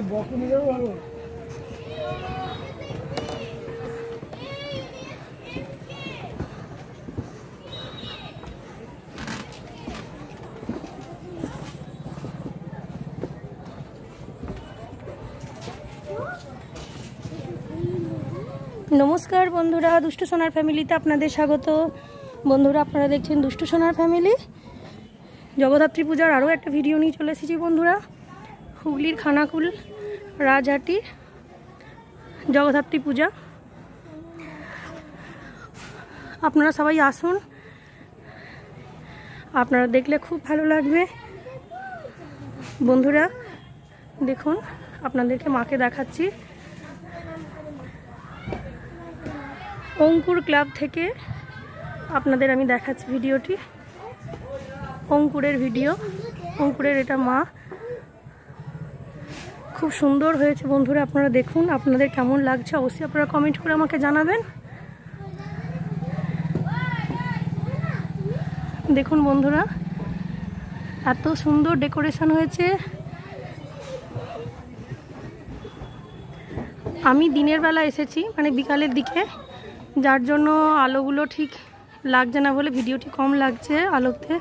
নমস্কার বন্ধুরা, দুষ্টু সোনার ফ্যামিলিতে আপনাদের স্বাগত। বন্ধুরা, আপনারা দেখছেন দুষ্টু সোনার ফ্যামিলি। জগদ্ধাত্রী পূজার আরও একটা ভিডিও নিয়ে চলে এসেছি বন্ধুরা। হুগলির খানাকুল রাজহাটি জগদ্ধাত্রী পূজা। আপনারা সবাই আসুন, আপনারা দেখলে খুব ভালো লাগবে। বন্ধুরা দেখুন, আপনাদেরকে মাকে দেখাচ্ছি। অঙ্কুর ক্লাব থেকে আপনাদের আমি দেখাচ্ছি ভিডিওটি। অঙ্কুরের ভিডিও, অঙ্কুরের এটা মা। খুব সুন্দর হয়েছে বন্ধুরা, আপনারা দেখুন। আপনাদের কেমন লাগছে অবশ্যই আপনারা কমেন্ট করে আমাকে জানাবেন। দেখুন বন্ধুরা, এত সুন্দর ডেকোরেশন হয়েছে। আমি দিনের বেলা এসেছি, মানে বিকালের দিকে, যার জন্য আলোগুলো ঠিক লাগছে না বলে ভিডিওটি কম লাগছে। আলোতে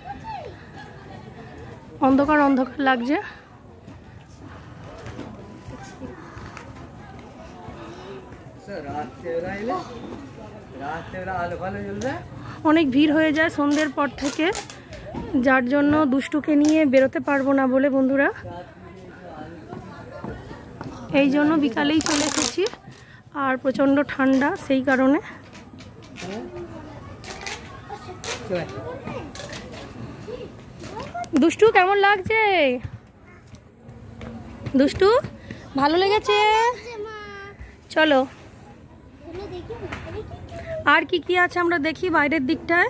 অন্ধকার অন্ধকার লাগছে। অনেক ভিড় হয়ে যায় সন্ধ্যের পর থেকে, যার জন্য দুষ্টুকে নিয়ে বেরোতে পারবো না বলে বন্ধুরা, এই জন্য বিকালেই চলে এসেছি। আর প্রচণ্ড ঠান্ডা, সেই কারণে। দুষ্টু কেমন লাগছে? দুষ্টু ভালো লেগেছে? চলো আর কি কি আছে আমরা দেখি বাইরের দিকটায়।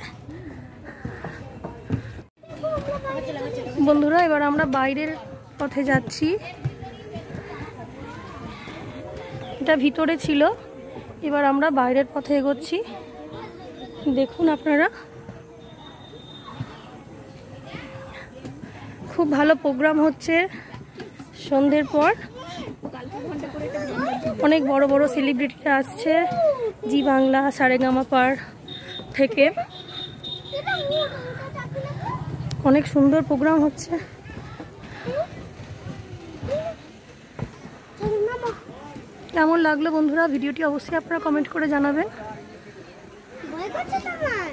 বন্ধুরা, এবার আমরা বাইরের পথে যাচ্ছি। এটা ভিতরে ছিল, এবার আমরা বাইরের পথে এগোচ্ছি। দেখুন আপনারা, খুব ভালো প্রোগ্রাম হচ্ছে সন্ধ্যের পর। অনেক বড় বড় সেলিব্রিটিরা আসছে জি বাংলা, সারেগামাপার থেকে। অনেক সুন্দর প্রোগ্রাম হচ্ছে। কেমন লাগলো বন্ধুরা ভিডিওটি অবশ্যই আপনারা কমেন্ট করে জানাবেন।